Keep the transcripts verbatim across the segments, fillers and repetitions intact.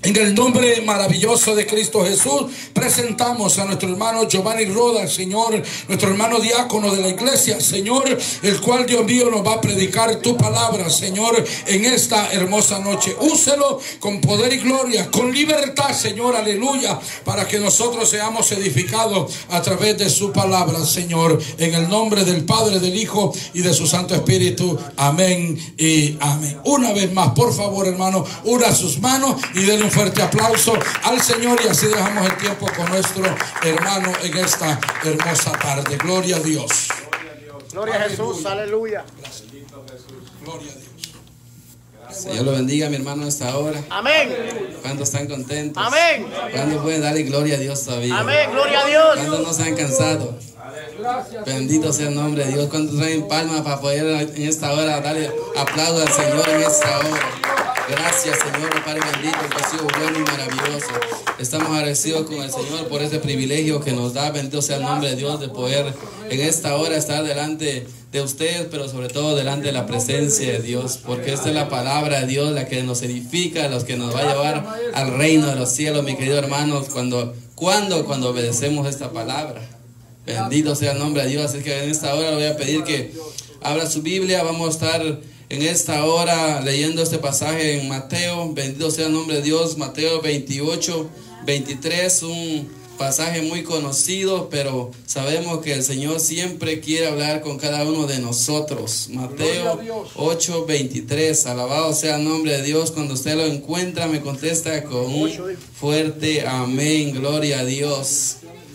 En el nombre maravilloso de Cristo Jesús, presentamos a nuestro hermano Giovanni Roda, Señor, nuestro hermano diácono de la iglesia, Señor, el cual, Dios mío, nos va a predicar tu palabra, Señor, en esta hermosa noche. Úselo con poder y gloria, con libertad, Señor, aleluya, para que nosotros seamos edificados a través de su palabra, Señor, en el nombre del Padre, del Hijo y de su Santo Espíritu. Amén y amén. Una vez más, por favor, hermano, una sus manos y denle un fuerte aplauso al Señor, y así dejamos el tiempo con nuestro hermano en esta hermosa tarde. Gloria a Dios. Gloria a Jesús, aleluya. Gloria a Dios. Señor lo bendiga, mi hermano, a esta hora. Amén. ¿Cuántos están contentos? Amén. ¿Cuántos pueden darle gloria a Dios todavía? Amén, gloria a Dios. ¿Cuántos no se han cansado? Bendito sea el nombre de Dios. ¿Cuántos traen palmas para poder en esta hora darle aplauso al Señor en esta hora? Gracias, Señor, Padre bendito, que ha sido bueno y maravilloso. Estamos agradecidos con el Señor por este privilegio que nos da. Bendito sea el nombre de Dios, de poder en esta hora estar delante de ustedes, pero sobre todo delante de la presencia de Dios, porque esta es la palabra de Dios, la que nos edifica, los que nos va a llevar al reino de los cielos, mi querido hermanos, cuando, cuando, cuando obedecemos esta palabra. Bendito sea el nombre de Dios. Así que en esta hora le voy a pedir que abra su Biblia. Vamos a estar en esta hora leyendo este pasaje en Mateo. Bendito sea el nombre de Dios. Mateo veintiocho, veintitrés, un pasaje muy conocido, pero sabemos que el Señor siempre quiere hablar con cada uno de nosotros. Mateo ocho, veintitrés. Alabado sea el nombre de Dios. Cuando usted lo encuentra, me contesta con un fuerte amén. Gloria a Dios.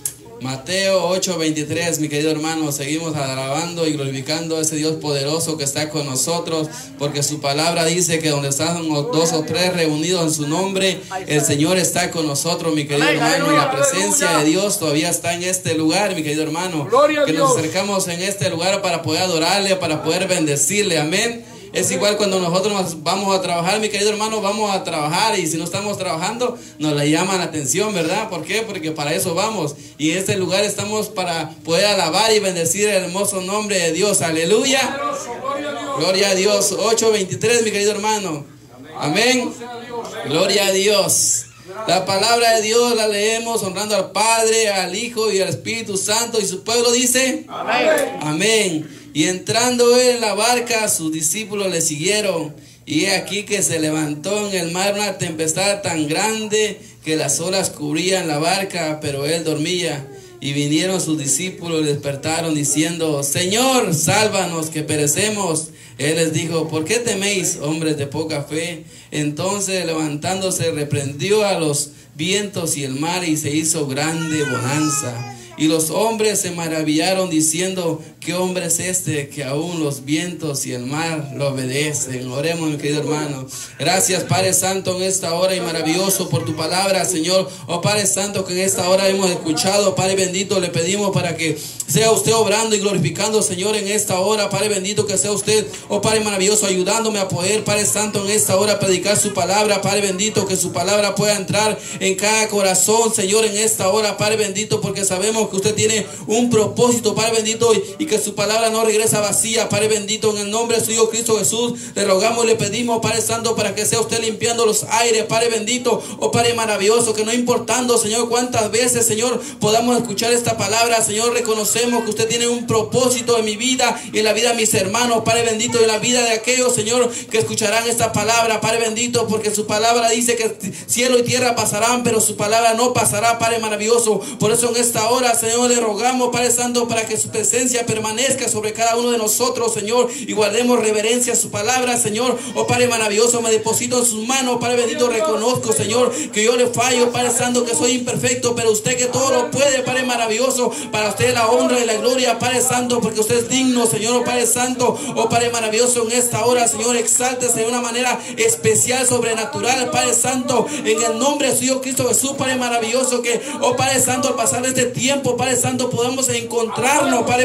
Mateo ocho, veintitrés, mi querido hermano, seguimos alabando y glorificando a ese Dios poderoso que está con nosotros, porque su palabra dice que donde están dos o tres reunidos en su nombre, el Señor está con nosotros, mi querido hermano, y la presencia de Dios todavía está en este lugar, mi querido hermano, que nos acercamos en este lugar para poder adorarle, para poder bendecirle, amén. Es igual cuando nosotros vamos a trabajar, mi querido hermano, vamos a trabajar, y si no estamos trabajando, nos la llama la atención, ¿verdad? ¿Por qué? Porque para eso vamos, y en este lugar estamos para poder alabar y bendecir el hermoso nombre de Dios. Aleluya. Gloria a Dios. ocho, veintitrés, mi querido hermano. Amén. Gloria a Dios. La palabra de Dios la leemos honrando al Padre, al Hijo y al Espíritu Santo, y su pueblo dice amén. Amén. Y entrando él en la barca, sus discípulos le siguieron. Y he aquí que se levantó en el mar una tempestad tan grande que las olas cubrían la barca, pero él dormía. Y vinieron sus discípulos y despertaron diciendo: Señor, sálvanos, que perecemos. Él les dijo: ¿por qué teméis, hombres de poca fe? Entonces, levantándose, reprendió a los vientos y el mar, y se hizo grande bonanza. Y los hombres se maravillaron diciendo: ¿qué hombre es este que aún los vientos y el mar lo obedecen? Oremos, mi querido hermano. Gracias, Padre Santo, en esta hora y maravilloso por tu palabra, Señor. Oh Padre Santo, que en esta hora hemos escuchado, Padre bendito, le pedimos para que sea usted obrando y glorificando, Señor, en esta hora. Padre bendito, que sea usted, oh Padre maravilloso, ayudándome a poder, Padre Santo, en esta hora predicar su palabra. Padre bendito, que su palabra pueda entrar en cada corazón, Señor, en esta hora, Padre bendito, porque sabemos que usted tiene un propósito, Padre bendito, y, y que su palabra no regresa vacía. Padre bendito, en el nombre de su Hijo Cristo Jesús, le rogamos y le pedimos, Padre Santo, para que sea usted limpiando los aires, Padre bendito, oh Padre maravilloso, que no importando, Señor, cuántas veces, Señor, podamos escuchar esta palabra, Señor, reconocemos que usted tiene un propósito en mi vida y en la vida de mis hermanos, Padre bendito, y en la vida de aquellos, Señor, que escucharán esta palabra, Padre bendito, porque su palabra dice que cielo y tierra pasarán, pero su palabra no pasará, Padre maravilloso. Por eso en esta hora, Señor, le rogamos, Padre Santo, para que su presencia permanezca sobre cada uno de nosotros, Señor, y guardemos reverencia a su palabra, Señor. Oh Padre maravilloso, me deposito en sus manos, Padre bendito, reconozco, Señor, que yo le fallo, Padre Santo, que soy imperfecto, pero usted que todo lo puede, Padre maravilloso, para usted la honra y la gloria, Padre Santo, porque usted es digno, Señor. Oh Padre Santo, oh Padre maravilloso, en esta hora, Señor, exáltese de una manera especial, sobrenatural, Padre Santo, en el nombre de su Hijo Cristo Jesús, Padre maravilloso, que, oh Padre Santo, al pasar este tiempo, Padre Santo, podamos encontrarnos, Padre bendito,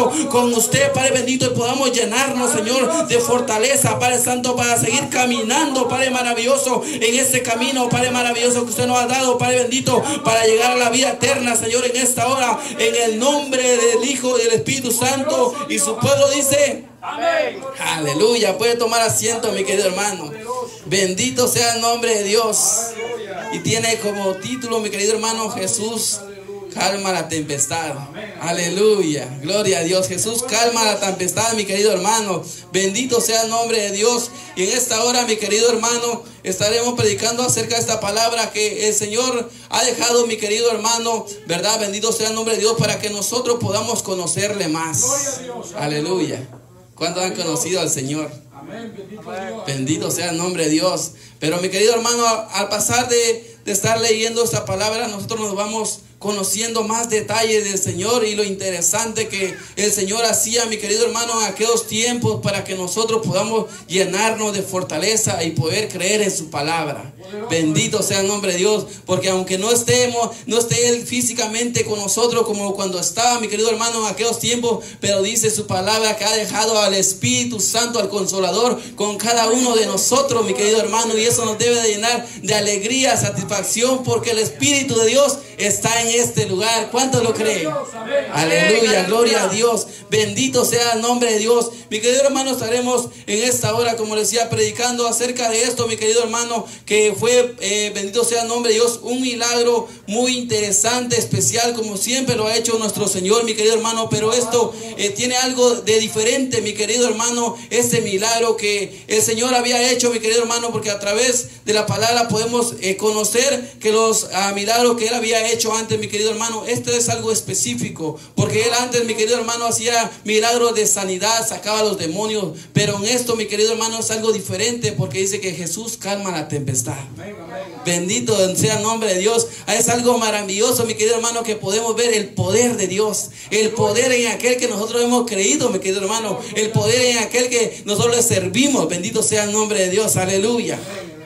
bendito, con usted, Padre bendito, y podamos llenarnos, Señor, de fortaleza, Padre Santo, para seguir caminando, Padre maravilloso, en este camino, Padre maravilloso, que usted nos ha dado, Padre bendito, para llegar a la vida eterna, Señor, en esta hora, en el nombre del Hijo y del Espíritu Santo. Y su pueblo dice: amén. Aleluya. Puede tomar asiento, mi querido hermano. Bendito sea el nombre de Dios. Y tiene como título, mi querido hermano, Jesús calma la tempestad. Aleluya. Gloria a Dios. Jesús calma la tempestad, mi querido hermano. Bendito sea el nombre de Dios. Y en esta hora, mi querido hermano, estaremos predicando acerca de esta palabra que el Señor ha dejado, mi querido hermano, ¿verdad? Bendito sea el nombre de Dios, para que nosotros podamos conocerle más. Aleluya. ¿Cuántos han conocido al Señor? Bendito sea el nombre de Dios. Pero mi querido hermano, al pasar de, de estar leyendo esta palabra, nosotros nos vamos conociendo más detalles del Señor y lo interesante que el Señor hacía, mi querido hermano, en aquellos tiempos, para que nosotros podamos llenarnos de fortaleza y poder creer en su palabra. Bendito sea el nombre de Dios, porque aunque no estemos, no esté Él físicamente con nosotros como cuando estaba, mi querido hermano, en aquellos tiempos, pero dice su palabra que ha dejado al Espíritu Santo, al Consolador, con cada uno de nosotros, mi querido hermano, y eso nos debe de llenar de alegría, satisfacción, porque el Espíritu de Dios está en este lugar. ¿Cuántos lo creen? Aleluya, gloria a Dios. Bendito sea el nombre de Dios. Mi querido hermano, estaremos en esta hora, como decía, predicando acerca de esto, mi querido hermano, que fue, eh, bendito sea el nombre de Dios, un milagro muy interesante, especial, como siempre lo ha hecho nuestro Señor, mi querido hermano. Pero esto eh, tiene algo de diferente, mi querido hermano, este milagro que el Señor había hecho, mi querido hermano, porque a través de la palabra podemos eh, conocer que los uh, milagros que Él había hecho antes, mi querido hermano, este es algo específico, porque Él antes, mi querido hermano, hacía milagros de sanidad, sacaba a los demonios, pero en esto, mi querido hermano, es algo diferente, porque dice que Jesús calma la tempestad. Bendito sea el nombre de Dios. Es algo maravilloso, mi querido hermano, que podemos ver el poder de Dios, el poder en aquel que nosotros hemos creído, mi querido hermano, el poder en aquel que nosotros le servimos. Bendito sea el nombre de Dios, aleluya.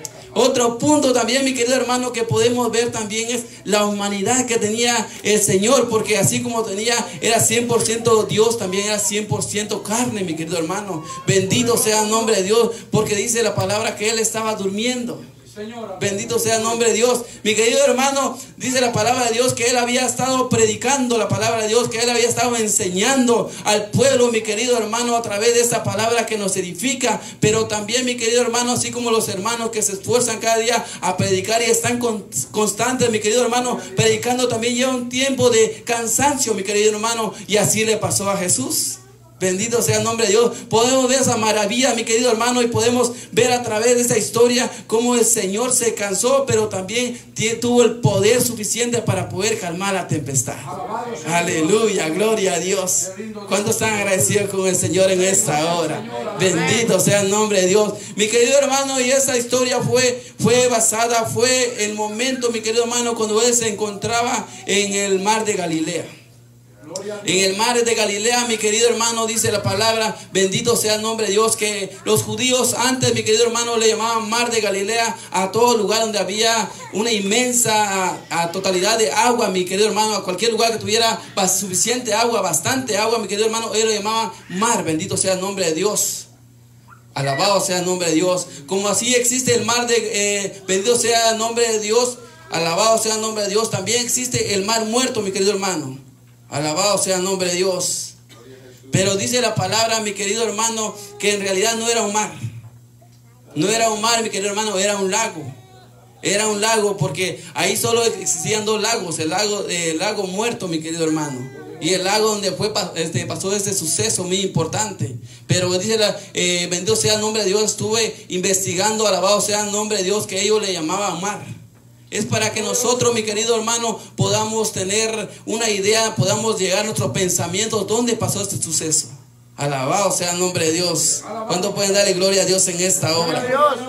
Otro punto también, mi querido hermano, que podemos ver también es la humanidad que tenía el Señor, porque así como tenía, era cien por ciento Dios, también era cien por ciento carne, mi querido hermano. Bendito sea el nombre de Dios, porque dice la palabra que Él estaba durmiendo. Bendito sea el nombre de Dios. Mi querido hermano, dice la palabra de Dios que Él había estado predicando la palabra de Dios, que Él había estado enseñando al pueblo, mi querido hermano, a través de esta palabra que nos edifica. Pero también, mi querido hermano, así como los hermanos que se esfuerzan cada día a predicar y están con, constantes, mi querido hermano, predicando, también lleva un tiempo de cansancio, mi querido hermano, y así le pasó a Jesús. Bendito sea el nombre de Dios. Podemos ver esa maravilla, mi querido hermano, y podemos ver a través de esta historia cómo el Señor se cansó, pero también tuvo el poder suficiente para poder calmar la tempestad. Aleluya, gloria a Dios. ¿Cuántos están agradecidos con el Señor en esta hora? Bendito sea el nombre de Dios. Mi querido hermano, y esa historia fue, fue basada, fue el momento, mi querido hermano, cuando Él se encontraba en el mar de Galilea. En el mar de Galilea, mi querido hermano, dice la palabra, bendito sea el nombre de Dios, que los judíos antes, mi querido hermano, le llamaban mar de Galilea a todo lugar donde había una inmensa a, a totalidad de agua, mi querido hermano, a cualquier lugar que tuviera suficiente agua, bastante agua, mi querido hermano, ellos lo llamaban mar. Bendito sea el nombre de Dios. Alabado sea el nombre de Dios. Como así existe el mar de, eh, bendito sea el nombre de Dios, alabado sea el nombre de Dios, también existe el mar muerto, mi querido hermano. Alabado sea el nombre de Dios. Pero dice la palabra, mi querido hermano, que en realidad no era un mar. No era un mar, mi querido hermano, era un lago. Era un lago, porque ahí solo existían dos lagos. El lago, el lago muerto, mi querido hermano, y el lago donde fue, este, pasó este suceso muy importante. Pero dice, la, eh, bendito sea el nombre de Dios. Estuve investigando, alabado sea el nombre de Dios, que ellos le llamaban mar. Es para que nosotros, mi querido hermano, podamos tener una idea, podamos llegar a nuestros pensamientos. ¿Dónde pasó este suceso? Alabado sea el nombre de Dios. ¿Cuánto pueden darle gloria a Dios en esta obra?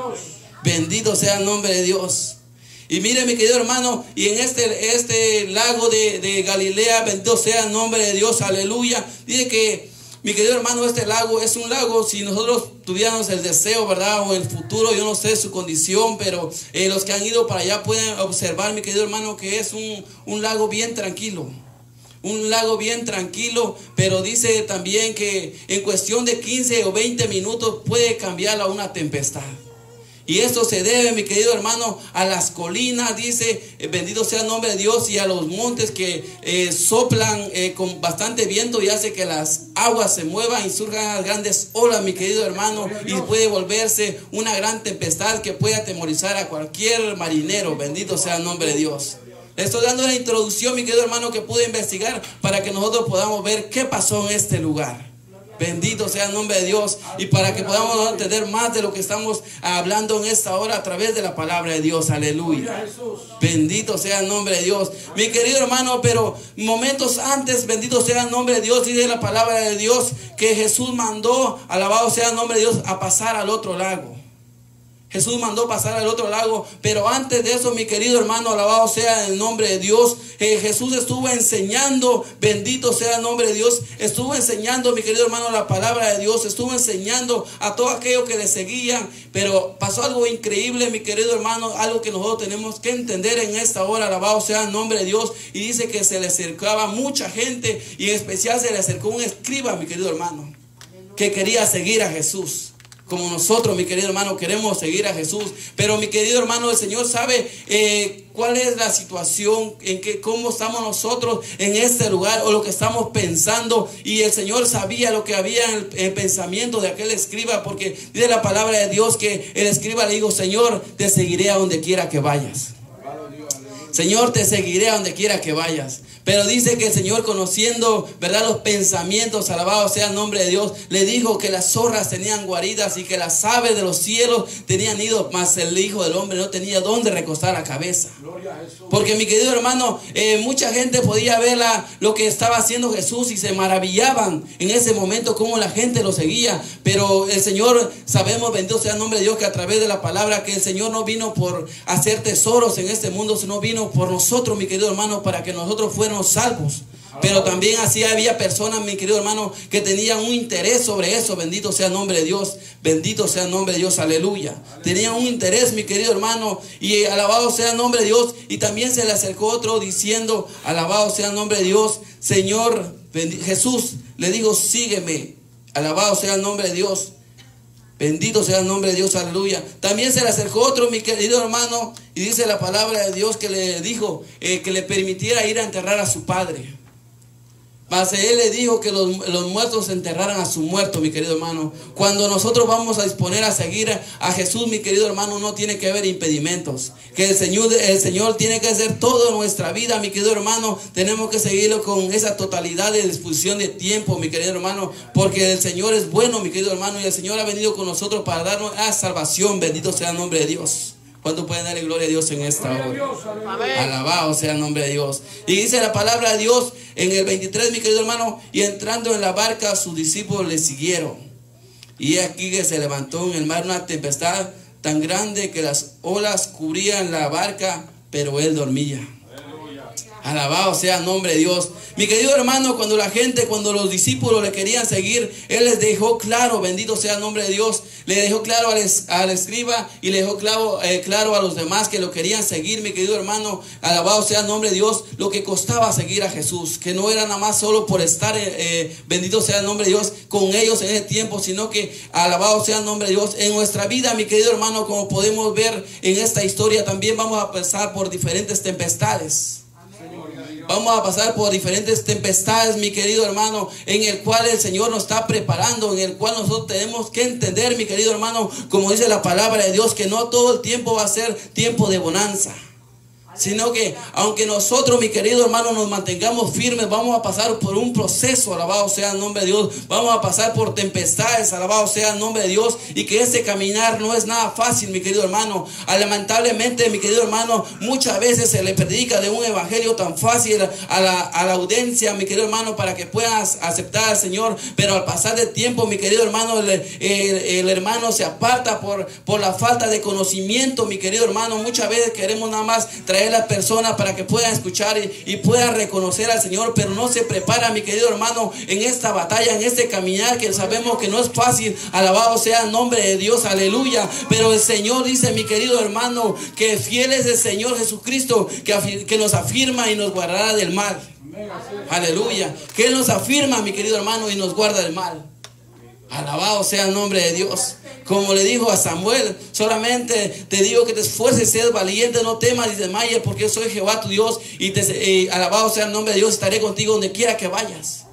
Bendito sea el nombre de Dios. Y mire, mi querido hermano, y en este, este lago de, de Galilea, bendito sea el nombre de Dios, aleluya. Dice que, mi querido hermano, este lago es un lago, si nosotros tuviéramos el deseo, ¿verdad? O el futuro, yo no sé su condición, pero eh, los que han ido para allá pueden observar, mi querido hermano, que es un, un lago bien tranquilo. un lago bien tranquilo, pero dice también que en cuestión de quince o veinte minutos puede cambiar a una tempestad. Y esto se debe, mi querido hermano, a las colinas, dice, eh, bendito sea el nombre de Dios, y a los montes que eh, soplan eh, con bastante viento y hace que las aguas se muevan y surjan grandes olas, mi querido hermano, y puede volverse una gran tempestad que puede atemorizar a cualquier marinero. Bendito sea el nombre de Dios. Le estoy dando una introducción, mi querido hermano, que pude investigar para que nosotros podamos ver qué pasó en este lugar. Bendito sea el nombre de Dios, y para que podamos entender más de lo que estamos hablando en esta hora a través de la palabra de Dios. Aleluya. Bendito sea el nombre de Dios, mi querido hermano. Pero momentos antes, bendito sea el nombre de Dios, dice la palabra de Dios que Jesús mandó, alabado sea el nombre de Dios, a pasar al otro lago. Jesús mandó pasar al otro lago, pero antes de eso, mi querido hermano, alabado sea el nombre de Dios, eh, Jesús estuvo enseñando, bendito sea el nombre de Dios, estuvo enseñando, mi querido hermano, la palabra de Dios, estuvo enseñando a todo aquello que le seguían, pero pasó algo increíble, mi querido hermano, algo que nosotros tenemos que entender en esta hora, alabado sea el nombre de Dios, y dice que se le acercaba mucha gente, y en especial se le acercó un escriba, mi querido hermano, que quería seguir a Jesús. Como nosotros, mi querido hermano, queremos seguir a Jesús. Pero mi querido hermano, el Señor sabe eh, cuál es la situación, en que cómo estamos nosotros en este lugar, o lo que estamos pensando. Y el Señor sabía lo que había en el, el pensamiento de aquel escriba, porque dice la palabra de Dios que el escriba le dijo: Señor, te seguiré a donde quiera que vayas. Señor, te seguiré a donde quiera que vayas. Pero dice que el Señor, conociendo, ¿verdad?, los pensamientos, alabado sea el nombre de Dios, le dijo que las zorras tenían guaridas y que las aves de los cielos tenían nidos, mas el Hijo del Hombre no tenía dónde recostar la cabeza. Porque, mi querido hermano, eh, mucha gente podía ver la, lo que estaba haciendo Jesús y se maravillaban en ese momento cómo la gente lo seguía. Pero el Señor, sabemos, bendito sea el nombre de Dios, que a través de la palabra, que el Señor no vino por hacer tesoros en este mundo, sino vino por nosotros, mi querido hermano, para que nosotros fuéramos salvos. Pero también así había personas, mi querido hermano, que tenían un interés sobre eso. Bendito sea el nombre de Dios, bendito sea el nombre de Dios, aleluya. Tenían un interés, mi querido hermano, y alabado sea el nombre de Dios. Y también se le acercó otro diciendo, alabado sea el nombre de Dios, Señor, Jesús le dijo: sígueme. Alabado sea el nombre de Dios, bendito sea el nombre de Dios, aleluya. También se le acercó otro, mi querido hermano, y dice la palabra de Dios que le dijo eh, que le permitiera ir a enterrar a su padre. Mas él le dijo que los, los muertos enterraran a su muerto, mi querido hermano. Cuando nosotros vamos a disponer a seguir a, a Jesús, mi querido hermano, no tiene que haber impedimentos. Que el Señor, el Señor tiene que hacer todo en nuestra vida, mi querido hermano. Tenemos que seguirlo con esa totalidad de disposición de tiempo, mi querido hermano. Porque el Señor es bueno, mi querido hermano, y el Señor ha venido con nosotros para darnos la salvación. Bendito sea el nombre de Dios. ¿Cuánto pueden darle gloria a Dios en esta hora? Alabado sea el nombre de Dios. Y dice la palabra de Dios en el veintitrés, mi querido hermano: y entrando en la barca, sus discípulos le siguieron. Y aquí que se levantó en el mar una tempestad tan grande que las olas cubrían la barca, pero él dormía. Alabado sea el nombre de Dios. Mi querido hermano, cuando la gente, cuando los discípulos le querían seguir, él les dejó claro, bendito sea el nombre de Dios, le dejó claro al, es, al escriba y le dejó claro, eh, claro a los demás que lo querían seguir, mi querido hermano. Alabado sea el nombre de Dios, lo que costaba seguir a Jesús, que no era nada más solo por estar, eh, bendito sea el nombre de Dios, con ellos en ese tiempo, sino que, alabado sea el nombre de Dios, en nuestra vida, mi querido hermano, como podemos ver en esta historia, también vamos a pasar por diferentes tempestades. Vamos a pasar por diferentes tempestades, mi querido hermano, en el cual el Señor nos está preparando, en el cual nosotros tenemos que entender, mi querido hermano, como dice la palabra de Dios, que no todo el tiempo va a ser tiempo de bonanza. Sino que aunque nosotros, mi querido hermano, nos mantengamos firmes, vamos a pasar por un proceso, alabado sea el nombre de Dios. Vamos a pasar por tempestades, alabado sea el nombre de Dios. Y que ese caminar no es nada fácil, mi querido hermano. Lamentablemente, mi querido hermano, muchas veces se le predica de un evangelio tan fácil a la, a la audiencia, mi querido hermano, para que puedas aceptar al Señor. Pero al pasar del tiempo, mi querido hermano, el, el, el hermano se aparta por, por la falta de conocimiento, mi querido hermano. Muchas veces queremos nada más traer a las personas para que puedan escuchar y, y puedan reconocer al Señor, pero no se prepara, mi querido hermano, en esta batalla, en este caminar que sabemos que no es fácil. Alabado sea el nombre de Dios, aleluya. Pero el Señor dice, mi querido hermano, que fiel es el Señor Jesucristo, que, que nos afirma y nos guardará del mal. Aleluya. Que Él nos afirma, mi querido hermano, y nos guarda del mal. Alabado sea el nombre de Dios. Como le dijo a Samuel, solamente te digo que te esfuerces, seas valiente, no temas ni desmayes, porque yo soy Jehová tu Dios, y te, eh, alabado sea el nombre de Dios, estaré contigo donde quiera que vayas.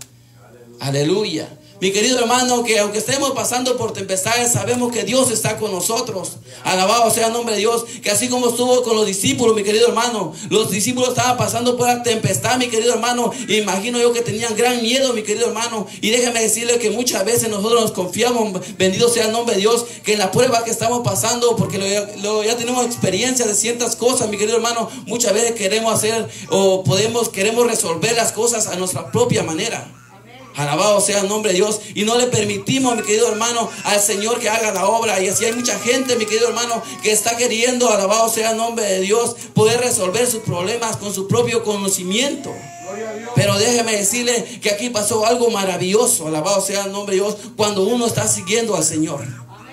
Aleluya. Mi querido hermano, que aunque estemos pasando por tempestades, sabemos que Dios está con nosotros. Alabado sea el nombre de Dios. Que así como estuvo con los discípulos, mi querido hermano, los discípulos estaban pasando por la tempestad, mi querido hermano. Imagino yo que tenían gran miedo, mi querido hermano. Y déjeme decirle que muchas veces nosotros nos confiamos, bendito sea el nombre de Dios, que en la prueba que estamos pasando, porque lo, lo, ya tenemos experiencia de ciertas cosas, mi querido hermano, muchas veces queremos hacer o podemos, queremos resolver las cosas a nuestra propia manera. Alabado sea el nombre de Dios. Y no le permitimos, mi querido hermano, al Señor que haga la obra. Y así hay mucha gente, mi querido hermano, que está queriendo, alabado sea el nombre de Dios, poder resolver sus problemas con su propio conocimiento. Pero déjeme decirle que aquí pasó algo maravilloso. Alabado sea el nombre de Dios, cuando uno está siguiendo al Señor.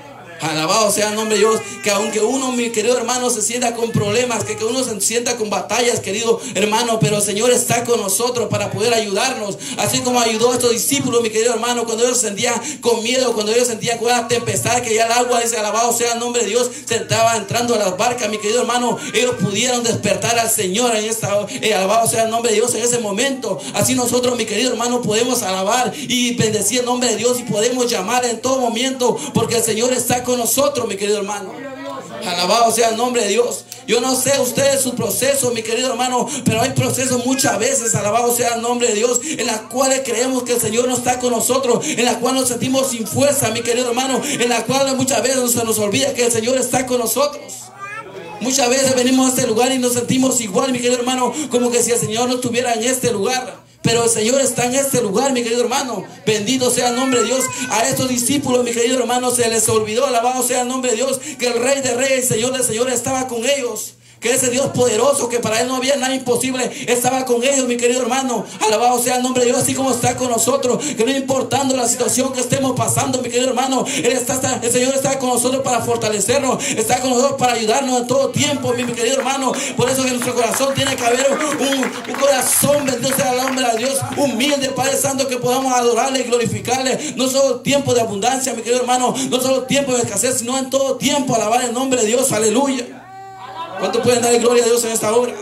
Alabado sea el nombre de Dios. Que aunque uno, mi querido hermano, se sienta con problemas, que, que uno se sienta con batallas, querido hermano, pero el Señor está con nosotros para poder ayudarnos. Así como ayudó a estos discípulos, mi querido hermano, cuando ellos se sentían con miedo, cuando ellos sentían con la tempestad, que ya el agua, dice, alabado sea el nombre de Dios, se estaba entrando a las barcas, mi querido hermano, ellos pudieron despertar al Señor en esta, eh, alabado sea el nombre de Dios en ese momento. Así nosotros, mi querido hermano, podemos alabar y bendecir el nombre de Dios, y podemos llamar en todo momento, porque el Señor está con nosotros, mi querido hermano. Alabado sea el nombre de Dios. Yo no sé ustedes su proceso, mi querido hermano, pero hay procesos muchas veces, alabado sea el nombre de Dios, en las cuales creemos que el Señor no está con nosotros, en las cuales nos sentimos sin fuerza, mi querido hermano, en las cuales muchas veces se nos olvida que el Señor está con nosotros. Muchas veces venimos a este lugar y nos sentimos igual, mi querido hermano, como que si el Señor no estuviera en este lugar. Pero el Señor está en este lugar, mi querido hermano. Bendito sea el nombre de Dios. A estos discípulos, mi querido hermano, se les olvidó, alabado sea el nombre de Dios, que el Rey de Reyes y Señor de Señores estaba con ellos. Que ese Dios poderoso, que para Él no había nada imposible, estaba con ellos, mi querido hermano. Alabado sea el nombre de Dios, así como está con nosotros. Que no importando la situación que estemos pasando, mi querido hermano, Él está, el Señor está con nosotros para fortalecernos, está con nosotros para ayudarnos en todo tiempo, mi, mi querido hermano. Por eso que en nuestro corazón tiene que haber un, un corazón, bendito sea el nombre de Dios, humilde, Padre Santo, que podamos adorarle y glorificarle. No solo tiempo de abundancia, mi querido hermano, no solo tiempo de escasez, sino en todo tiempo alabar el nombre de Dios. Aleluya. ¿Cuánto pueden darle gloria a Dios en esta hora?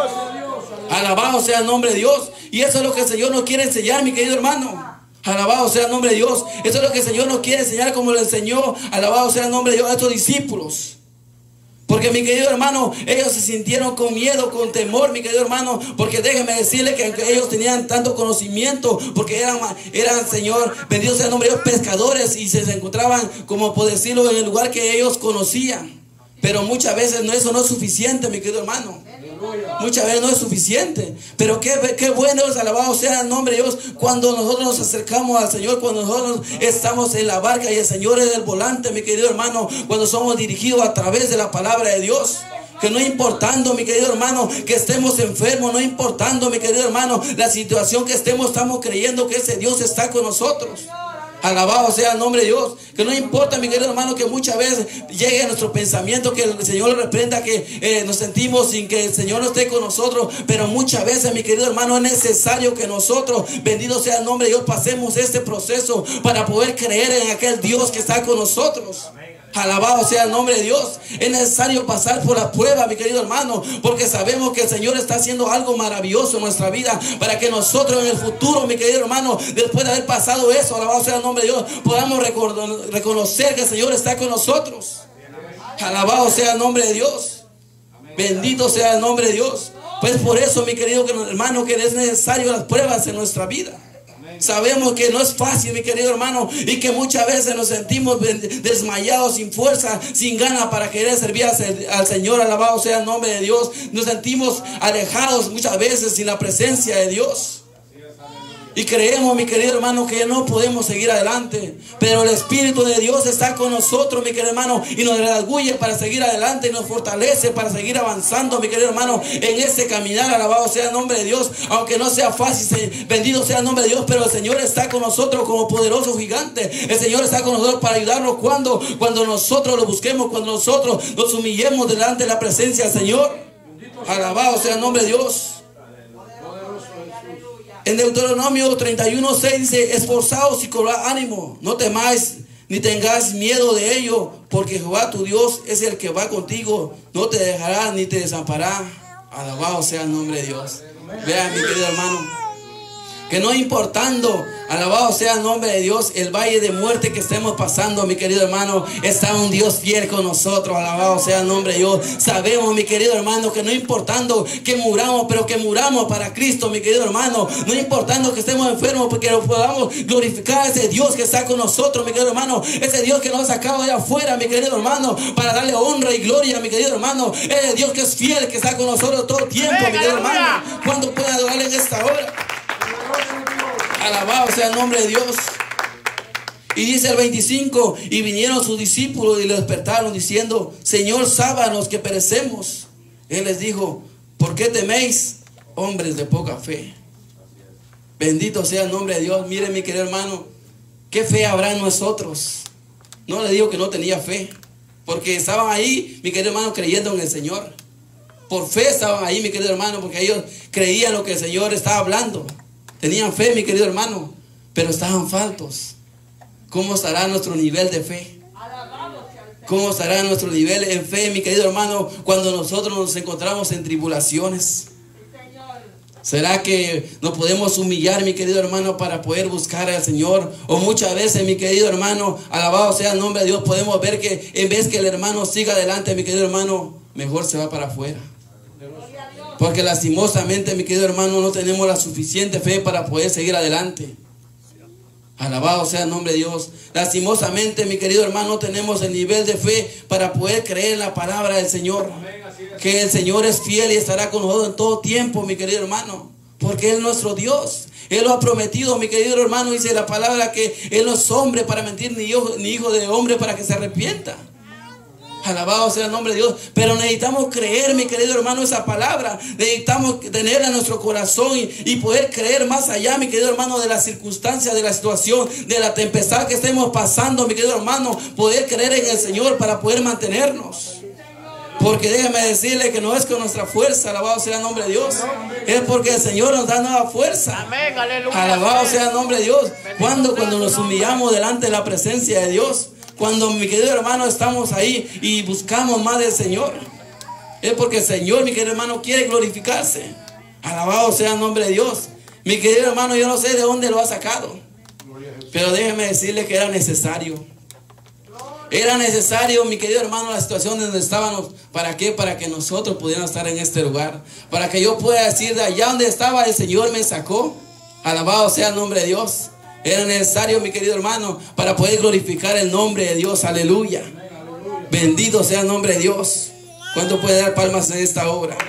Alabado sea el nombre de Dios. Y eso es lo que el Señor nos quiere enseñar, mi querido hermano. Alabado sea el nombre de Dios. Eso es lo que el Señor nos quiere enseñar, como le enseñó, alabado sea el nombre de Dios, a estos discípulos. Porque, mi querido hermano, ellos se sintieron con miedo, con temor, mi querido hermano. Porque déjenme decirle que aunque ellos tenían tanto conocimiento, porque eran, eran, Señor, bendito sea el nombre de Dios, pescadores, y se encontraban, como por decirlo, en el lugar que ellos conocían. Pero muchas veces no, eso no es suficiente, mi querido hermano. Muchas veces no es suficiente. Pero qué, qué bueno es, alabado sea el nombre de Dios, cuando nosotros nos acercamos al Señor, cuando nosotros estamos en la barca y el Señor es el volante, mi querido hermano, cuando somos dirigidos a través de la palabra de Dios. Que no importando, mi querido hermano, que estemos enfermos, no importando, mi querido hermano, la situación que estemos, estamos creyendo que ese Dios está con nosotros. Alabado sea el nombre de Dios. Que no importa, mi querido hermano, que muchas veces llegue a nuestro pensamiento, que el Señor lo reprenda, que eh, nos sentimos sin que el Señor no esté con nosotros. Pero muchas veces, mi querido hermano, es necesario que nosotros, bendito sea el nombre de Dios, pasemos este proceso para poder creer en aquel Dios que está con nosotros. Alabado sea el nombre de Dios. Es necesario pasar por la prueba, mi querido hermano, porque sabemos que el Señor está haciendo algo maravilloso en nuestra vida, para que nosotros en el futuro, mi querido hermano, después de haber pasado eso, alabado sea el nombre de Dios, podamos reconocer que el Señor está con nosotros. Alabado sea el nombre de Dios. Bendito sea el nombre de Dios. Pues por eso, mi querido hermano, que es necesario las pruebas en nuestra vida. Sabemos que no es fácil, mi querido hermano, y que muchas veces nos sentimos desmayados, sin fuerza, sin ganas para querer servir al Señor. Alabado sea el nombre de Dios. Nos sentimos alejados muchas veces sin la presencia de Dios. Y creemos, mi querido hermano, que no podemos seguir adelante. Pero el Espíritu de Dios está con nosotros, mi querido hermano, y nos redarguye para seguir adelante y nos fortalece para seguir avanzando, mi querido hermano, en ese caminar. Alabado sea el nombre de Dios. Aunque no sea fácil, bendito sea el nombre de Dios, pero el Señor está con nosotros como poderoso gigante. El Señor está con nosotros para ayudarnos cuando, cuando nosotros lo busquemos, cuando nosotros nos humillemos delante de la presencia del Señor. Alabado sea el nombre de Dios. En Deuteronomio treinta y uno seis dice: esforzaos y cobrad ánimo, no temáis ni tengas miedo de ello, porque Jehová tu Dios es el que va contigo, no te dejará ni te desamparará. Alabado sea el nombre de Dios. Vean, mi querido hermano, que no importando, alabado sea el nombre de Dios, el valle de muerte que estemos pasando, mi querido hermano, está un Dios fiel con nosotros. Alabado sea el nombre de Dios. Sabemos, mi querido hermano, que no importando que muramos, pero que muramos para Cristo, mi querido hermano. No importando que estemos enfermos, porque lo podamos glorificar a ese Dios que está con nosotros, mi querido hermano. Ese Dios que nos ha sacado de afuera, mi querido hermano, para darle honra y gloria, mi querido hermano. Ese Dios que es fiel, que está con nosotros todo el tiempo, mi querido hermano. ¿Cuándo puede adorarle en esta hora? Alabado sea el nombre de Dios. Y dice el veinticinco: y vinieron sus discípulos y le despertaron diciendo: Señor, sábanos que perecemos. Él les dijo: ¿por qué teméis, hombres de poca fe? Bendito sea el nombre de Dios. Mire, mi querido hermano, ¿qué fe habrá en nosotros? No le digo que no tenía fe, porque estaban ahí, mi querido hermano, creyendo en el Señor. Por fe estaban ahí, mi querido hermano, porque ellos creían lo que el Señor estaba hablando. Tenían fe, mi querido hermano, pero estaban faltos. ¿Cómo estará nuestro nivel de fe? ¿Cómo estará nuestro nivel en fe, mi querido hermano, cuando nosotros nos encontramos en tribulaciones? ¿Será que nos podemos humillar, mi querido hermano, para poder buscar al Señor? O muchas veces, mi querido hermano, alabado sea el nombre de Dios, podemos ver que en vez que el hermano siga adelante, mi querido hermano, mejor se va para afuera. Porque lastimosamente, mi querido hermano, no tenemos la suficiente fe para poder seguir adelante. Alabado sea el nombre de Dios. Lastimosamente, mi querido hermano, no tenemos el nivel de fe para poder creer en la palabra del Señor. Que el Señor es fiel y estará con nosotros en todo tiempo, mi querido hermano. Porque Él es nuestro Dios. Él lo ha prometido, mi querido hermano. Dice la palabra que Él no es hombre para mentir, ni hijo, ni hijo de hombre para que se arrepienta. Alabado sea el nombre de Dios. Pero necesitamos creer, mi querido hermano, esa palabra. Necesitamos tenerla en nuestro corazón y, y poder creer más allá, mi querido hermano, de las circunstancias, de la situación, de la tempestad que estemos pasando, mi querido hermano. Poder creer en el Señor para poder mantenernos. Porque déjeme decirle que no es con nuestra fuerza, alabado sea el nombre de Dios. Es porque el Señor nos da nueva fuerza. Amén, aleluya. Alabado sea el nombre de Dios. Cuando, cuando nos humillamos delante de la presencia de Dios. Cuando, mi querido hermano, estamos ahí y buscamos más del Señor, es porque el Señor, mi querido hermano, quiere glorificarse. Alabado sea el nombre de Dios. Mi querido hermano, yo no sé de dónde lo ha sacado, pero déjeme decirle que era necesario. Era necesario, mi querido hermano, la situación donde estábamos. ¿Para qué? Para que nosotros pudiéramos estar en este lugar. Para que yo pueda decir, de allá donde estaba el Señor me sacó. Alabado sea el nombre de Dios. Era necesario, mi querido hermano, para poder glorificar el nombre de Dios. Aleluya. Bendito sea el nombre de Dios. ¿Cuánto puede dar palmas en esta obra?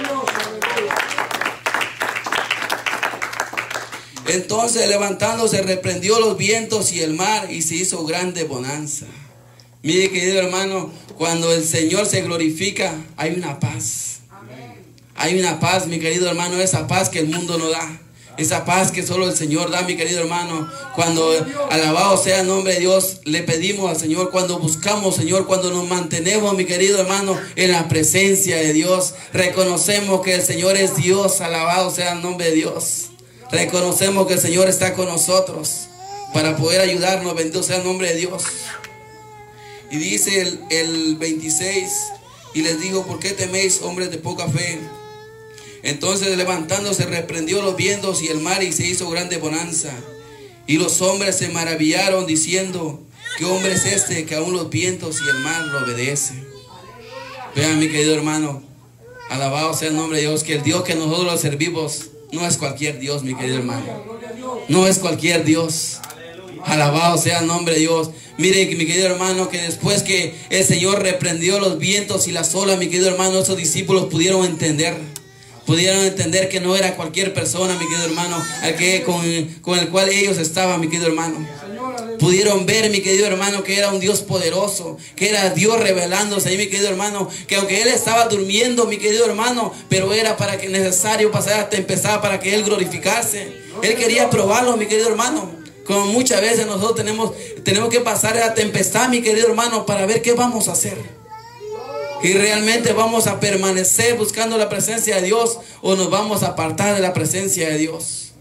Entonces, levantándose, reprendió los vientos y el mar y se hizo grande bonanza. Mire, querido hermano, cuando el Señor se glorifica, hay una paz. Hay una paz, mi querido hermano, esa paz que el mundo no da. Esa paz que solo el Señor da, mi querido hermano. Cuando, alabado sea el nombre de Dios, le pedimos al Señor, cuando buscamos, Señor, cuando nos mantenemos, mi querido hermano, en la presencia de Dios, reconocemos que el Señor es Dios. Alabado sea el nombre de Dios. Reconocemos que el Señor está con nosotros para poder ayudarnos. Bendito sea el nombre de Dios. Y dice el, el veintiséis: y les dijo: ¿por qué teméis, hombres de poca fe? Entonces, levantándose, reprendió los vientos y el mar y se hizo grande bonanza. Y los hombres se maravillaron diciendo: ¿qué hombre es este que aún los vientos y el mar lo obedecen? Vean, mi querido hermano, alabado sea el nombre de Dios, que el Dios que nosotros servimos no es cualquier Dios, mi querido hermano. No es cualquier Dios. Alabado sea el nombre de Dios. Mire, mi querido hermano, que después que el Señor reprendió los vientos y las olas, mi querido hermano, esos discípulos pudieron entender. Pudieron entender que no era cualquier persona, mi querido hermano, al que, con, con el cual ellos estaban, mi querido hermano. Pudieron ver, mi querido hermano, que era un Dios poderoso, que era Dios revelándose ahí, mi querido hermano, que aunque Él estaba durmiendo, mi querido hermano, pero era para que necesario pasar la tempestad para que Él glorificase. Él quería probarlo, mi querido hermano. Como muchas veces nosotros tenemos, tenemos que pasar la tempestad, mi querido hermano, para ver qué vamos a hacer. Y realmente vamos a permanecer buscando la presencia de Dios, o nos vamos a apartar de la presencia de Dios.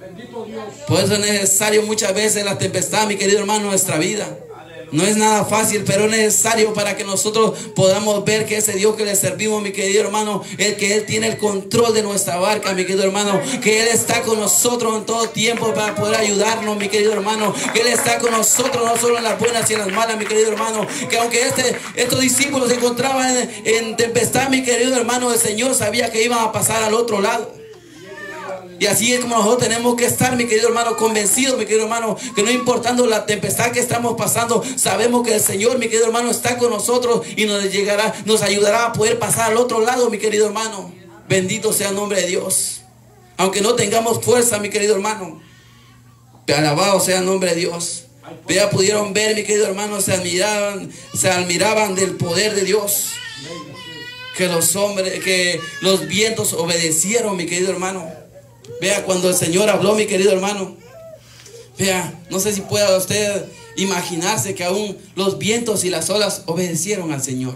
Por eso es necesario muchas veces la tempestad, mi querido hermano, en nuestra vida. No es nada fácil, pero es necesario para que nosotros podamos ver que ese Dios que le servimos, mi querido hermano, el que Él tiene el control de nuestra barca, mi querido hermano, que Él está con nosotros en todo tiempo para poder ayudarnos, mi querido hermano, que Él está con nosotros no solo en las buenas y en las malas, mi querido hermano, que aunque este, estos discípulos se encontraban en, en tempestad, mi querido hermano, el Señor sabía que iban a pasar al otro lado. Y así es como nosotros tenemos que estar, mi querido hermano, convencidos, mi querido hermano, que no importando la tempestad que estamos pasando, sabemos que el Señor, mi querido hermano, está con nosotros y nos llegará, nos ayudará a poder pasar al otro lado, mi querido hermano. Bendito sea el nombre de Dios. Aunque no tengamos fuerza, mi querido hermano, alabado sea el nombre de Dios. Ya pudieron ver, mi querido hermano, se admiraban, se admiraban del poder de Dios. Que los hombres, que los vientos obedecieron, mi querido hermano. Vea, cuando el Señor habló, mi querido hermano, vea, no sé si pueda usted imaginarse que aún los vientos y las olas obedecieron al Señor.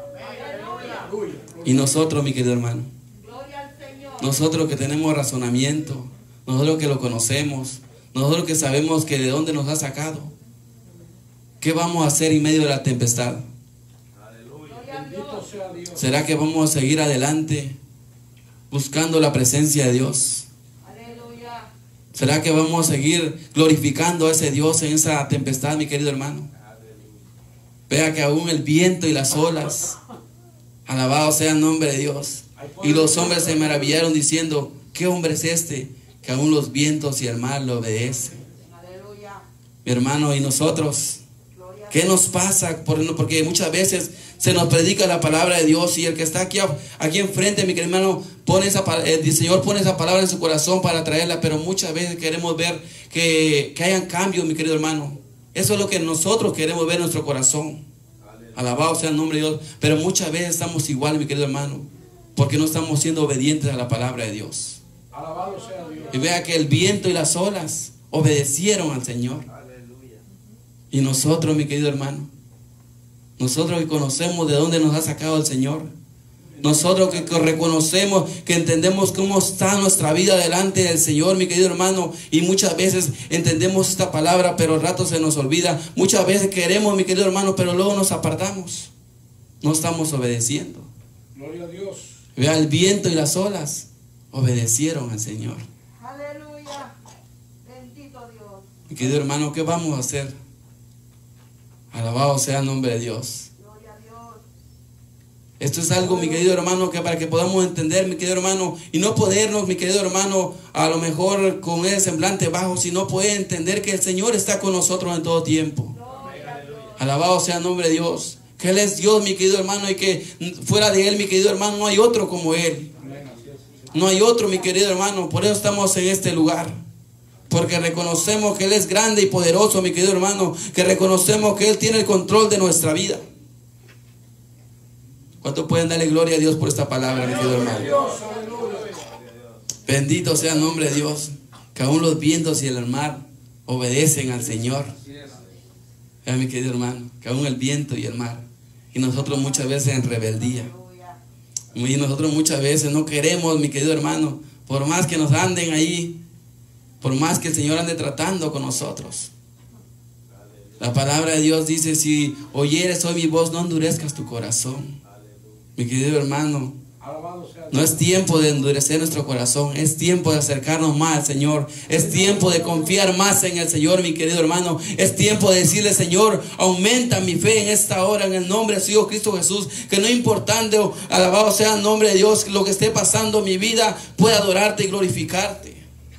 Y nosotros, mi querido hermano, nosotros que tenemos razonamiento, nosotros que lo conocemos, nosotros que sabemos que de dónde nos ha sacado, ¿qué vamos a hacer en medio de la tempestad? ¿Será que vamos a seguir adelante buscando la presencia de Dios? ¿Será que vamos a seguir glorificando a ese Dios en esa tempestad, mi querido hermano? Vea que aún el viento y las olas, alabado sea el nombre de Dios. Y los hombres se maravillaron diciendo, ¿qué hombre es este que aún los vientos y el mar le obedecen? Mi hermano, ¿y nosotros? ¿Qué nos pasa? Porque muchas veces se nos predica la palabra de Dios y el que está aquí, aquí enfrente, mi querido hermano, pone esa, el Señor pone esa palabra en su corazón para traerla, pero muchas veces queremos ver que, que hayan cambios, mi querido hermano. Eso es lo que nosotros queremos ver en nuestro corazón. Alabado sea el nombre de Dios. Pero muchas veces estamos igual, mi querido hermano, porque no estamos siendo obedientes a la palabra de Dios. Alabado sea Dios. Y vea que el viento y las olas obedecieron al Señor. Y nosotros, mi querido hermano, nosotros que conocemos de dónde nos ha sacado el Señor, nosotros que reconocemos, que entendemos cómo está nuestra vida delante del Señor, mi querido hermano, y muchas veces entendemos esta palabra, pero al rato se nos olvida. Muchas veces queremos, mi querido hermano, pero luego nos apartamos. No estamos obedeciendo. Gloria a Dios. Vea, el viento y las olas obedecieron al Señor. Aleluya. Bendito Dios. Mi querido hermano, ¿qué vamos a hacer? Alabado sea el nombre de Dios. Gloria a Dios. Esto es algo, mi querido hermano, que para que podamos entender, mi querido hermano, y no podernos, mi querido hermano, a lo mejor con el semblante bajo, sino poder entender que el Señor está con nosotros en todo tiempo. Alabado sea el nombre de Dios. Que Él es Dios, mi querido hermano, y que fuera de Él, mi querido hermano, no hay otro como Él. No hay otro, mi querido hermano. Por eso estamos en este lugar. Porque reconocemos que Él es grande y poderoso, mi querido hermano. Que reconocemos que Él tiene el control de nuestra vida. ¿Cuántos pueden darle gloria a Dios por esta palabra, mi querido hermano? Bendito sea el nombre de Dios. Que aún los vientos y el mar obedecen al Señor. Vea, mi querido hermano, que aún el viento y el mar. Y nosotros muchas veces en rebeldía. Y nosotros muchas veces no queremos, mi querido hermano, por más que nos anden ahí, por más que el Señor ande tratando con nosotros. La palabra de Dios dice, si oyeres hoy mi voz, no endurezcas tu corazón. Mi querido hermano, no es tiempo de endurecer nuestro corazón, es tiempo de acercarnos más al Señor, es tiempo de confiar más en el Señor, mi querido hermano, es tiempo de decirle, Señor, aumenta mi fe en esta hora, en el nombre de su Hijo Cristo Jesús, que no importando, alabado sea el nombre de Dios, lo que esté pasando en mi vida, pueda adorarte y glorificarte.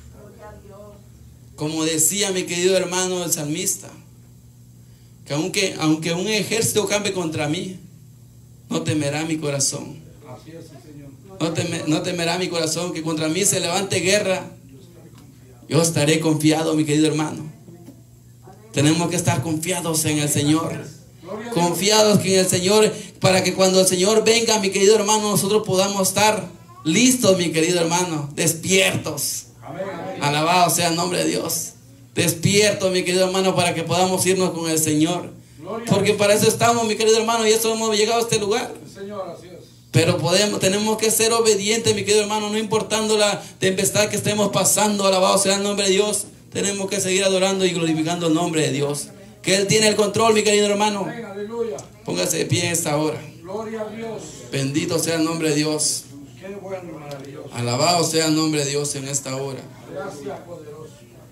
Como decía mi querido hermano el salmista, que aunque, aunque un ejército campe contra mí, no temerá mi corazón. No, teme, no temerá mi corazón que contra mí se levante guerra. Yo estaré confiado, mi querido hermano. Tenemos que estar confiados en el Señor. Confiados en el Señor, para que cuando el Señor venga, mi querido hermano, nosotros podamos estar listos, mi querido hermano, despiertos. Alabado sea el nombre de Dios. Despiertos, mi querido hermano, para que podamos irnos con el Señor. Porque para eso estamos, mi querido hermano, y eso hemos llegado a este lugar. Pero podemos, tenemos que ser obedientes, mi querido hermano, no importando la tempestad que estemos pasando. Alabado sea el nombre de Dios. Tenemos que seguir adorando y glorificando el nombre de Dios. Que Él tiene el control, mi querido hermano. Póngase de pie en esta hora. Gloria a Dios. Bendito sea el nombre de Dios. Qué bueno, maravilloso. Alabado sea el nombre de Dios en esta hora. Gracias, poderoso.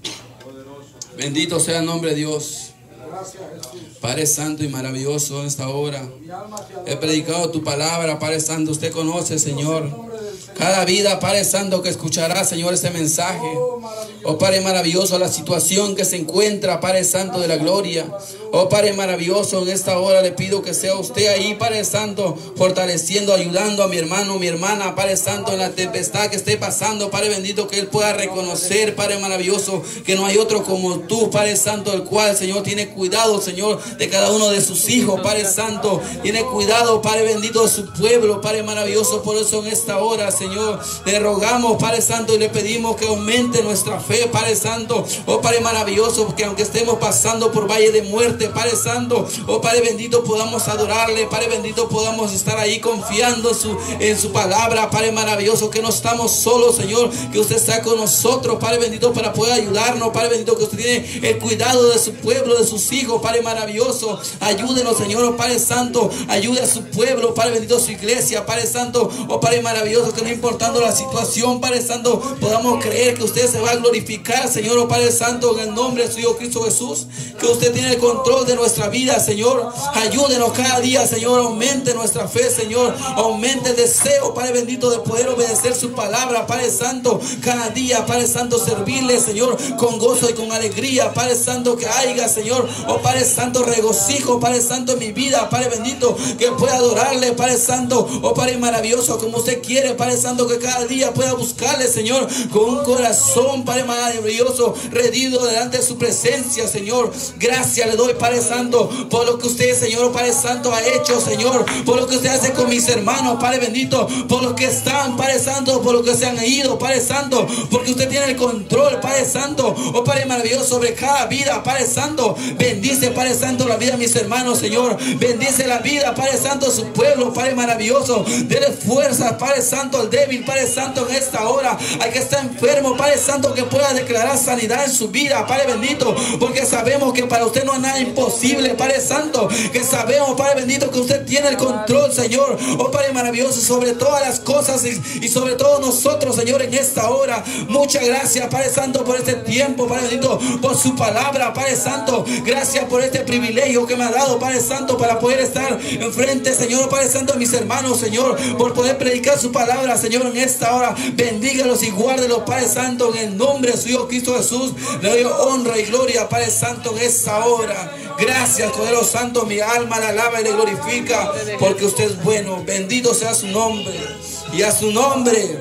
Bendito sea el nombre de Dios. Gracias, Jesús. Padre Santo y maravilloso en esta hora. Mi alma te adora. He predicado tu palabra, Padre Santo. Usted conoce, Señor, cada vida, Padre Santo, que escuchará, Señor, este mensaje. Oh Padre maravilloso, la situación que se encuentra, Padre Santo de la gloria. Oh Padre maravilloso, en esta hora le pido que sea usted ahí, Padre Santo, fortaleciendo, ayudando a mi hermano, mi hermana, Padre Santo, en la tempestad que esté pasando, Padre bendito, que él pueda reconocer, Padre maravilloso, que no hay otro como tú, Padre Santo, el cual, Señor, tiene cuidado, Señor, de cada uno de sus hijos, Padre Santo, tiene cuidado, Padre bendito, de su pueblo, Padre maravilloso. Por eso en esta hora, Señor, le rogamos, Padre Santo, y le pedimos que aumente nuestra fe, Padre Santo. Oh Padre maravilloso, que aunque estemos pasando por valle de muerte, Padre Santo, oh Padre bendito, podamos adorarle, Padre bendito, podamos estar ahí confiando en su, en su palabra, Padre maravilloso, que no estamos solos, Señor, que usted está con nosotros, Padre bendito, para poder ayudarnos, Padre bendito, que usted tiene el cuidado de su pueblo, de sus hijos, Padre maravilloso. Ayúdenos, Señor, oh Padre Santo, ayude a su pueblo, Padre bendito, a su iglesia, Padre Santo, oh Padre maravilloso, que no importando la situación, Padre Santo, podamos creer que usted se va a glorificar, Señor, oh Padre Santo, en el nombre de su Hijo Cristo Jesús, que usted tiene el control de nuestra vida, Señor. Ayúdenos cada día, Señor, aumente nuestra fe, Señor, aumente el deseo, Padre bendito, de poder obedecer su palabra, Padre Santo, cada día, Padre Santo, servirle, Señor, con gozo y con alegría, Padre Santo, que haya, Señor, oh Padre Santo, regocijo, Padre Santo, en mi vida, Padre bendito, que pueda adorarle, Padre Santo, oh Padre maravilloso, como usted quiere, Padre Santo, que cada día pueda buscarle, Señor, con un corazón, Padre maravilloso, rendido delante de su presencia, Señor. Gracias le doy, Padre Santo, por lo que usted, Señor, Padre Santo, ha hecho, Señor, por lo que usted hace con mis hermanos, Padre bendito, por lo que están, Padre Santo, por lo que se han ido, Padre Santo, porque usted tiene el control, Padre Santo, oh Padre maravilloso, sobre cada vida, Padre Santo. Bendice, Padre Santo, la vida de mis hermanos, Señor. Bendice la vida, Padre Santo, de su pueblo, Padre maravilloso. Dele fuerza, Padre Santo, al débil, Padre Santo, en esta hora, al que está enfermo, Padre Santo, que pueda declarar sanidad en su vida, Padre bendito, porque sabemos que para usted no hay nada imposible, Padre Santo, que sabemos, Padre bendito, que usted tiene el control, Señor, oh Padre maravilloso, sobre todas las cosas y, y sobre todo nosotros, Señor, en esta hora. Muchas gracias, Padre Santo, por este tiempo, Padre bendito, por su palabra, Padre Santo. Gracias por este privilegio que me ha dado, Padre Santo, para poder estar enfrente, Señor, Padre Santo, de mis hermanos, Señor, por poder predicar su palabra, Señor, en esta hora. Bendígalos y guárdelos, Padre Santo, en el nombre de su Hijo Cristo Jesús. Le doy honra y gloria, Padre Santo, en esta hora. Gracias, Cordero Santo, mi alma le alaba y le glorifica, porque usted es bueno. Bendito sea su nombre, y a su nombre,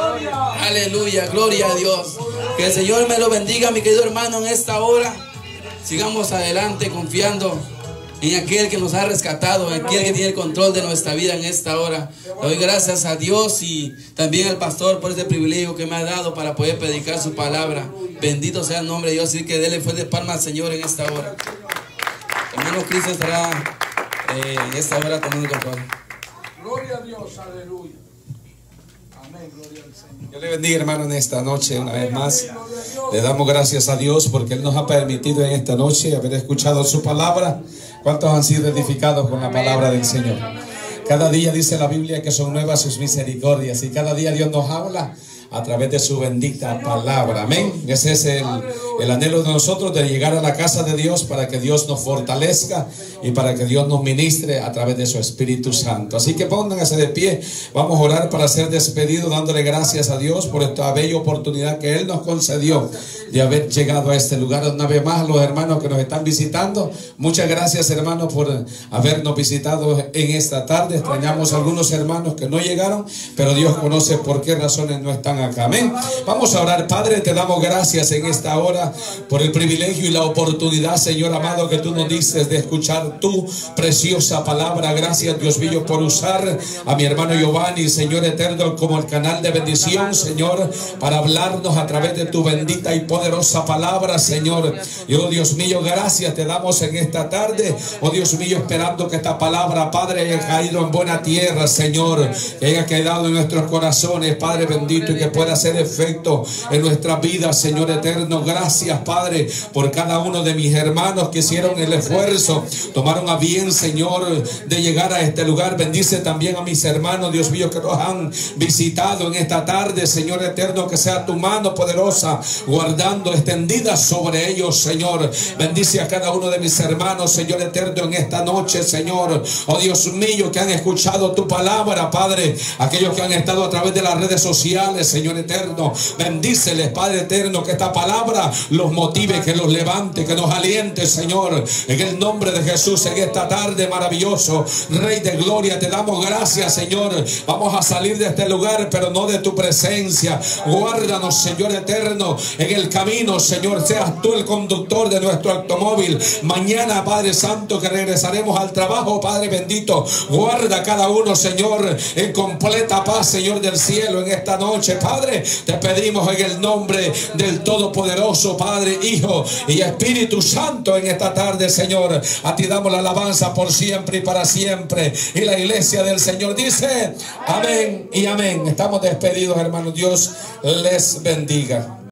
aleluya, gloria a Dios. Que el Señor me lo bendiga, mi querido hermano, en esta hora. Sigamos adelante confiando en aquel que nos ha rescatado, en aquel que tiene el control de nuestra vida en esta hora. Le doy gracias a Dios y también al pastor por este privilegio que me ha dado para poder predicar su palabra. Bendito sea el nombre de Dios. Así que déle fuerte palma al Señor en esta hora. Hermano Cristo estará eh, en esta hora tomando el control. Gloria a Dios, aleluya. Amén, gloria al Señor. Dios le bendiga, hermano, en esta noche una vez más. Le damos gracias a Dios porque Él nos ha permitido en esta noche haber escuchado su palabra. ¿Cuántos han sido edificados con la palabra del Señor? Cada día dice la Biblia que son nuevas sus misericordias y cada día Dios nos habla a través de su bendita palabra. Amén. Ese es el, el anhelo de nosotros, de llegar a la casa de Dios para que Dios nos fortalezca y para que Dios nos ministre a través de su Espíritu Santo. Así que pónganse de pie. Vamos a orar para ser despedidos, dándole gracias a Dios por esta bella oportunidad que Él nos concedió de haber llegado a este lugar. Una vez más, los hermanos que nos están visitando, muchas gracias, hermanos, por habernos visitado en esta tarde. Extrañamos a algunos hermanos que no llegaron, pero Dios conoce por qué razones no están acá. Amén. Vamos a orar. Padre, te damos gracias en esta hora vida, por el privilegio y la oportunidad, Señor amado, que tú nos dices de escuchar tu preciosa palabra. Gracias, Dios mío, por usar a mi hermano Giovanni, Señor eterno, como el canal de bendición, Señor, para hablarnos a través de tu bendita y poderosa palabra, Señor. Y oh Dios mío, gracias te damos en esta tarde, oh Dios mío, esperando que esta palabra, Padre, haya caído en buena tierra, Señor, que haya quedado en nuestros corazones, Padre bendito, y que pueda hacer efecto en nuestra vida, Señor eterno. Gracias, Padre, por cada uno de mis hermanos que hicieron el esfuerzo, tomaron a bien, Señor, de llegar a este lugar. Bendice también a mis hermanos, Dios mío, que nos han visitado en esta tarde, Señor eterno, que sea tu mano poderosa guardando, extendida sobre ellos, Señor. Bendice a cada uno de mis hermanos, Señor eterno, en esta noche, Señor. Oh Dios mío, que han escuchado tu palabra, Padre. Aquellos que han estado a través de las redes sociales, Señor eterno, bendíceles, Padre eterno, que esta palabra los motive, que los levante, que nos aliente, Señor, en el nombre de Jesús. En esta tarde maravilloso, Rey de gloria, te damos gracias, Señor. Vamos a salir de este lugar, pero no de tu presencia. Guárdanos, Señor eterno, en el camino, Señor. Seas tú el conductor de nuestro automóvil. Mañana, Padre santo, que regresaremos al trabajo, Padre bendito, guarda a cada uno, Señor, en completa paz, Señor del cielo. En esta noche, Padre, te pedimos en el nombre del Todopoderoso, Padre, Hijo y Espíritu Santo, en esta tarde, Señor. A ti damos la alabanza por siempre y para siempre. Y la iglesia del Señor dice amén y amén. Estamos despedidos, hermanos. Dios les bendiga.